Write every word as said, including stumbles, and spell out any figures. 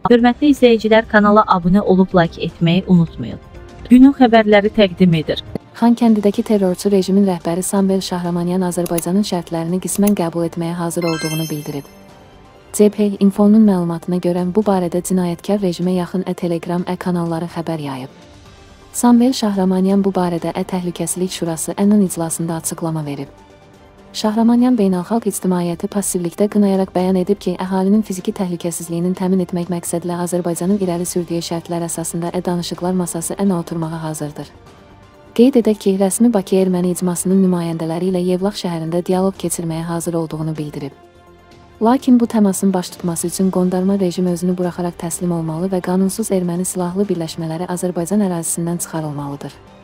Hörmətli izləyicilər, kanala abunə olub like etməyi unutmayın. Günün xəbərləri təqdim edir. Xankəndidəki terrorçu rejimin rəhbəri Samvel Şahramanyan Azərbaycanın şərtlərini qismən qəbul etməyə hazır olduğunu bildirib. C P Infonun məlumatına görə bu barədə cinayətkar rejimə yaxın Ə Telegram Ə kanalları xəbər yayıb. Samvel Şahramanyan bu barədə Ə Təhlükəsizlik Şurası Ə'nin iclasında açıqlama verib. Şahramanyan beynəlxalq ictimaiyyəti passivlikdə qınayaraq bəyan edib ki, əhalinin fiziki təhlükəsizliyinin təmin etmək məqsədlə Azərbaycanın irəli sürdüyü şərtlər əsasında Ə danışıqlar masası Ə'na oturmağa hazırdır. Qeyd edək ki, rəsmi Bakı erməni icmasının nümayəndələri ilə Yevlax şəhərində dialoq keçirməyə hazır olduğunu bildirib. Lakin bu təmasın baş tutması üçün qondarma rejim özünü buraxaraq təslim olmalı və qanunsuz erməni silahlı birləşmələri Azərbaycan ərazisindən çıxarılmalıdır.